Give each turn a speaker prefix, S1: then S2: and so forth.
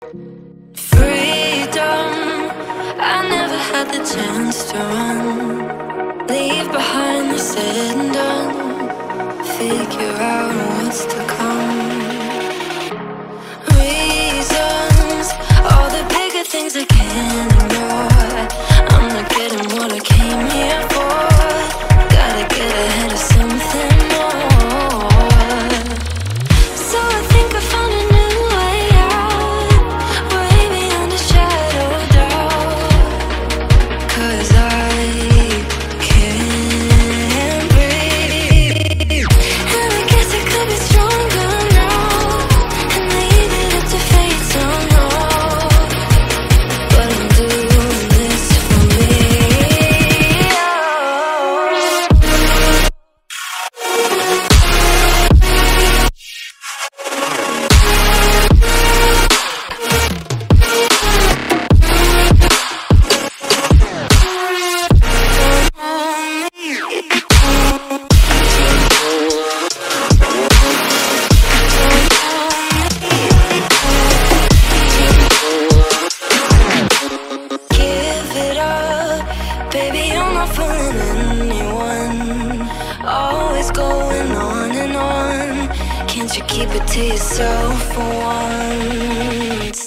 S1: Freedom, I never had the chance to run. Leave behind the said and done. Figure out what's to come. Reasons, all the bigger things I can't ignore. I'm not getting what I came here for. Gotta get ahead of something more. So I think I found a new way out, way beyond a shadow of doubt. 'Cause I can't breathe, and I guess I could be stronger now, and leave it up to fate somehow. But I'm doing this for me. Give it up, baby, you're not fooling anyone. Always going on and on. Can't you keep it to yourself for once?